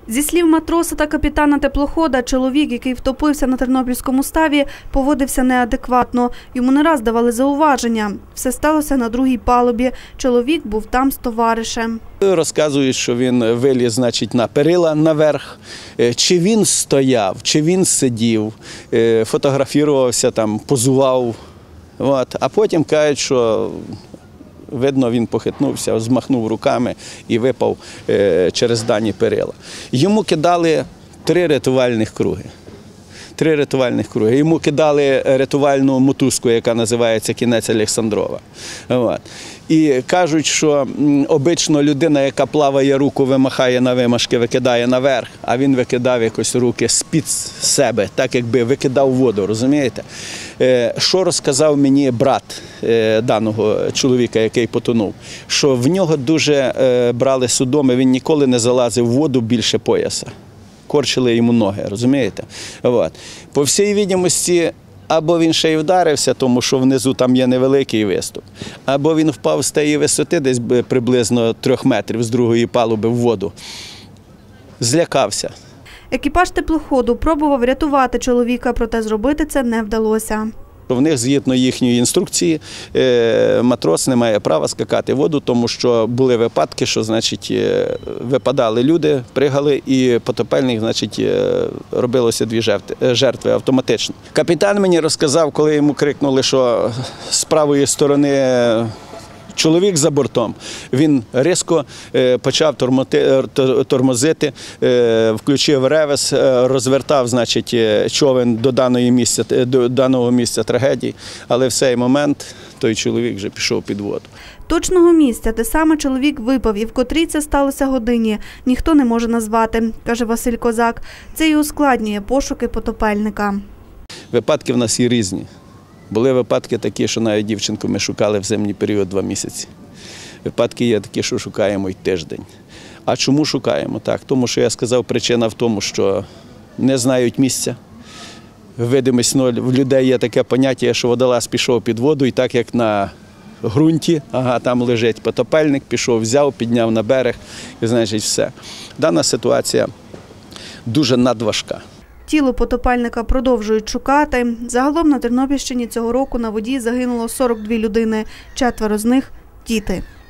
Зі слів матроса та капітана теплохода, чоловік, який втопився на Тернопільському ставі, поводився неадекватно. Йому не раз давали зауваження. Все сталося на другій палубі. Чоловік був там з товаришем. Розказують, що він виліз, значить, на перила наверх. Чи він стояв, чи він сидів, фотографувався, там, позував. От. А потім кажуть, що видно, він похитнувся, змахнув руками і випав через дані перила. Йому кидали 3 рятувальних круги. 3 рятувальних круги. Йому кидали рятувальну мотузку, яка називається «Кінець Олександрова». От. І кажуть, що обично людина, яка плаває, руку вимахає на вимашки, викидає наверх, а він викидав якось руки з-під себе, так якби викидав воду, розумієте? Що розказав мені брат даного чоловіка, який потонув? Що в нього дуже брали судоми, він ніколи не залазив в воду більше пояса. Корчили йому ноги, розумієте? От. По всій відомості, або він ще й вдарився, тому що внизу там є невеликий виступ, або він впав з тієї висоти, десь приблизно 3 метрів з другої палуби в воду. Злякався. Екіпаж теплоходу пробував врятувати чоловіка, проте зробити це не вдалося. В них, згідно їхньої інструкції, матрос не має права скакати в воду, тому що були випадки, що, значить, випадали люди, пригали, і потопельник, значить, робилося 2 жертви автоматично. Капітан мені розказав, коли йому крикнули, що з правої сторони чоловік за бортом, він різко почав тормозити, включив ревес, розвертав, значить, човен до даного місця трагедії, але в цей момент той чоловік вже пішов під воду. Точного місця, де саме чоловік випав і в котрій це сталося годині, ніхто не може назвати, каже Василь Козак. Це і ускладнює пошуки потопельника. Випадки в нас є різні. Були випадки такі, що навіть дівчинку ми шукали в зимній період 2 місяці. Випадки є такі, що шукаємо й тиждень. А чому шукаємо? Так, тому що я сказав, причина в тому, що не знають місця. Видимість ноль. В людей є таке поняття, що водолаз пішов під воду, і так як на ґрунті, там лежить потопельник, пішов, взяв, підняв на берег, і значить все. Дана ситуація дуже надважка. Тіло потопельника продовжують шукати. Загалом на Тернопільщині цього року на воді загинуло 42 людини, 4 з них – діти.